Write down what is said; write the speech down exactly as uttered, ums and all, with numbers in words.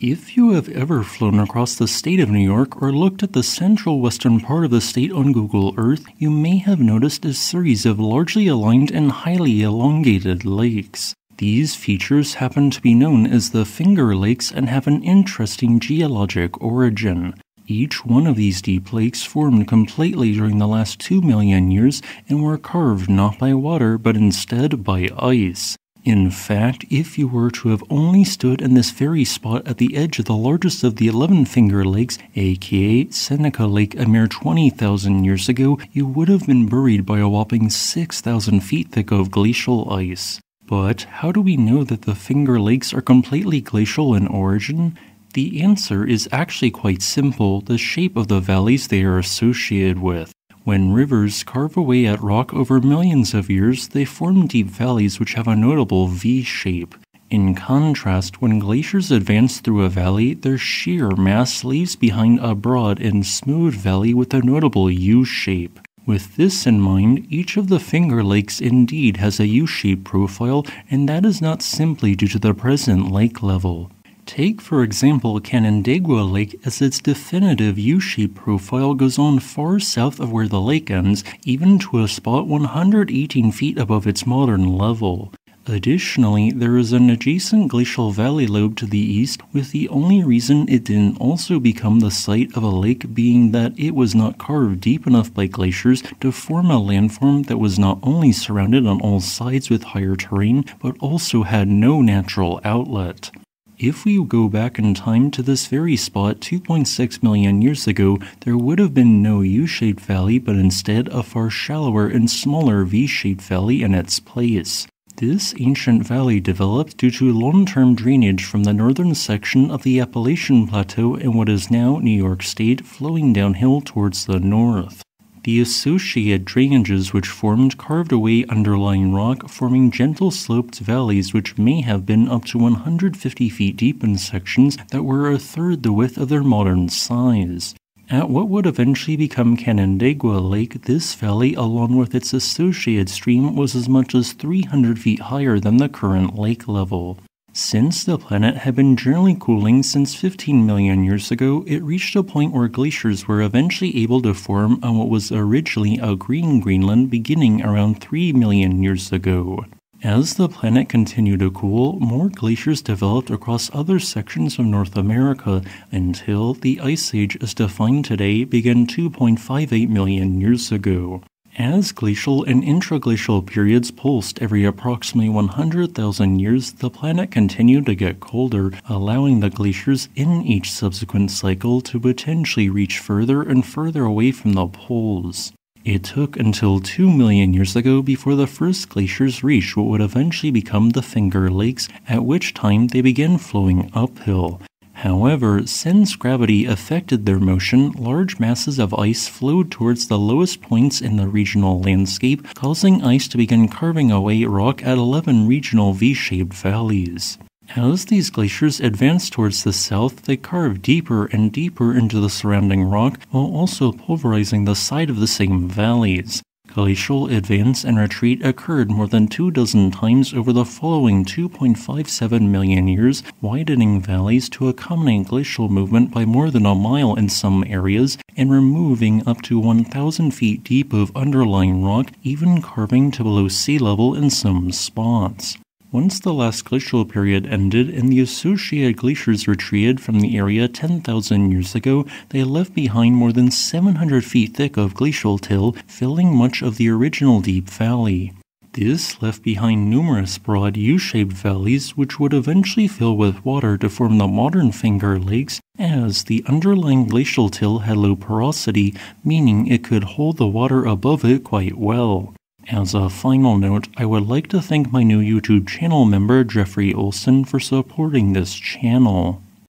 If you have ever flown across the state of New York or looked at the central western part of the state on Google Earth, you may have noticed a series of largely aligned and highly elongated lakes. These features happen to be known as the Finger Lakes and have an interesting geologic origin. Each one of these deep lakes formed completely during the last two million years and were carved not by water but instead by ice. In fact, if you were to have only stood in this very spot at the edge of the largest of the eleven Finger Lakes, aka Seneca Lake, a mere twenty thousand years ago, you would have been buried by a whopping six thousand feet thick of glacial ice. But how do we know that the Finger Lakes are completely glacial in origin? The answer is actually quite simple: the shape of the valleys they are associated with. When rivers carve away at rock over millions of years, they form deep valleys which have a notable V shape. In contrast, when glaciers advance through a valley, their sheer mass leaves behind a broad and smooth valley with a notable U shape. With this in mind, each of the Finger Lakes indeed has a U-shaped profile, and that is not simply due to the present lake level. Take, for example, Canandaigua Lake, as its definitive U-shaped profile goes on far south of where the lake ends, even to a spot one hundred eighteen feet above its modern level. Additionally, there is an adjacent glacial valley lobe to the east, with the only reason it didn't also become the site of a lake being that it was not carved deep enough by glaciers to form a landform that was not only surrounded on all sides with higher terrain, but also had no natural outlet. If we go back in time to this very spot two point six million years ago, there would have been no U-shaped valley, but instead a far shallower and smaller V-shaped valley in its place. This ancient valley developed due to long-term drainage from the northern section of the Appalachian Plateau in what is now New York State, flowing downhill towards the north. The associated drainages which formed carved away underlying rock, forming gentle sloped valleys which may have been up to one hundred fifty feet deep in sections that were a third the width of their modern size. At what would eventually become Canandaigua Lake, this valley, along with its associated stream, was as much as three hundred feet higher than the current lake level. Since the planet had been generally cooling since fifteen million years ago, it reached a point where glaciers were eventually able to form on what was originally a green Greenland beginning around three million years ago. As the planet continued to cool, more glaciers developed across other sections of North America until the Ice Age as defined today began two point five eight million years ago. As glacial and intraglacial periods pulsed every approximately one hundred thousand years, the planet continued to get colder, allowing the glaciers in each subsequent cycle to potentially reach further and further away from the poles. It took until two million years ago before the first glaciers reached what would eventually become the Finger Lakes, at which time they began flowing uphill. However, since gravity affected their motion, large masses of ice flowed towards the lowest points in the regional landscape, causing ice to begin carving away rock at eleven regional V-shaped valleys. As these glaciers advanced towards the south, they carved deeper and deeper into the surrounding rock, while also pulverizing the side of the same valleys. Glacial advance and retreat occurred more than two dozen times over the following two point five seven million years, widening valleys to accommodate glacial movement by more than a mile in some areas, and removing up to one thousand feet deep of underlying rock, even carving to below sea level in some spots. Once the last glacial period ended and the associated glaciers retreated from the area ten thousand years ago, they left behind more than seven hundred feet thick of glacial till, filling much of the original deep valley. This left behind numerous broad U-shaped valleys which would eventually fill with water to form the modern Finger Lakes, as the underlying glacial till had low porosity, meaning it could hold the water above it quite well. As a final note, I would like to thank my new YouTube channel member Jeffrey Olson for supporting this channel.